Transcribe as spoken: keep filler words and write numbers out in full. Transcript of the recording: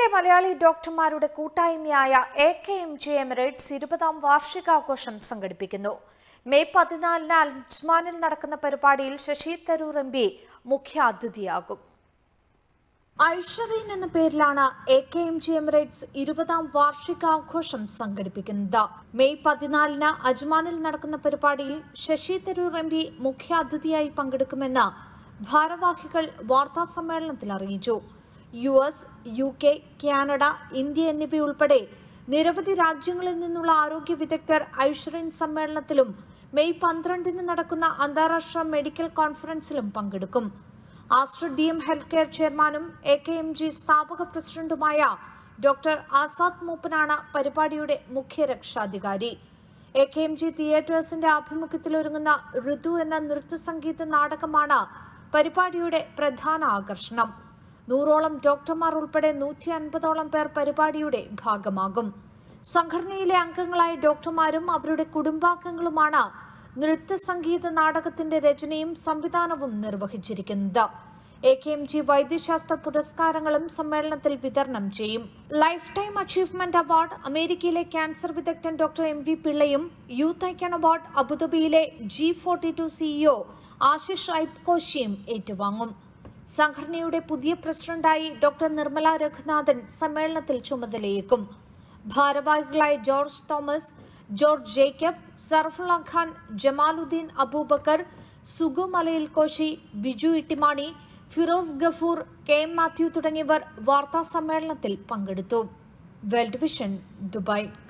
മലയാളി ഡോക്ടർമാരുടെ കൂട്ടായ്മയായ A K M G Emirates ഇരുപതാം വാർഷികാഘോഷം സംഘടിപ്പിക്കുന്നു. മെയ് പതിനാലിന് അജ്മാനിൽ നടക്കുന്ന പരിപാടിയിൽ ശശി തരൂർ എം പി മുഖ്യാതിഥിയാകും. ഐഷറീൻ എന്ന പേരിലാണ് A K M G Emirates ഇരുപതാം വാർഷികാഘോഷം സംഘടിപ്പിക്കുന്നത്. മെയ് പതിനാലിന് അജ്മാനിൽ നടക്കുന്ന പരിപാടിയിൽ ശശി തരൂർ എം പി മുഖ്യാതിഥിയായി പങ്കെടുക്കുമെന്ന് ഭാരവാഹികൾ വാർത്താ സമ്മേളനത്തിൽ അറിയിച്ചു. U S, U K, Canada, India എന്നിവയുൾപ്പെടെ നിരവധി രാജ്യങ്ങളിൽ നിന്നുള്ള ആരോഗ്യ വിദഗ്ധർ ഐഷറീൻ സമ്മേളനത്തിലും മെയ് പന്ത്രണ്ടിന് നടക്കുന്ന അന്താരാഷ്ട്ര മെഡിക്കൽ കോൺഫറൻസിലും പങ്കെടുക്കും. Aster D M health care ചെയർമാനും എ കെ എം ജി സ്ഥാപക പ്രസിഡന്റുമായ ഡോക്ടർ ആസാദ് മൂപ്പനാണ് പരിപാടിയുടെ മുഖ്യ രക്ഷാധികാരി. എ കെ എം ജി തിയേറ്റേഴ്സിന്റെ ആഭിമുഖ്യത്തിൽ ഒരുങ്ങുന്ന ഋതു എന്ന നൃത്തസംഗീത നാടകമാണ് പരിപാടിയുടെ പ്രധാന ആകർഷണം. നൂറോളം ഡോക്ടർമാർ ഉൾപ്പെടെ നൂറ്റി അൻപതോളം പേർ പരിപാടിയുടെ ഭാഗമാകും. സംഘടനയിലെ അംഗങ്ങളായ ഡോക്ടർമാരും അവരുടെ കുടുംബാംഗങ്ങളുമാണ് നൃത്തസംഗീത നാടകത്തിന്റെ രചനയും സംവിധാനവും നിർവഹിച്ചിരിക്കുന്നത്. എ കെ എം ജി വൈദ്യശാസ്ത്ര പുരസ്കാരങ്ങളും സമ്മേളനത്തിൽ വിതരണം ചെയ്യും. ലൈഫ് ടൈം അച്ചീവ്മെന്റ് അവാർഡ് അമേരിക്കയിലെ ക്യാൻസർ വിദഗ്ധൻ ഡോക്ടർ എം വി പിള്ളയും, യൂത്ത് ഐക്കൺ അവാർഡ് അബുദാബിയിലെ G forty two CEO Ashish ഐബ്കോശിയും ഏറ്റുവാങ്ങും. സംഘടനയുടെ പുതിയ പ്രസിഡന്റായി ഡോക്ടർ നിർമ്മല രഘുനാഥൻ സമ്മേളനത്തിൽ ചുമതലയേക്കും. ഭാരവാഹികളായ George Thomas, George Jacob, Sarfulla Khan, Jamaluddin Aboobacker, Sugu Malayil Koshy, Biju Ittimani, Firoz Gafoor, K M Mathew തുടങ്ങിയവർ വാർത്താ സമ്മേളനത്തിൽ പങ്കെടുത്തു. World vision, Dubai.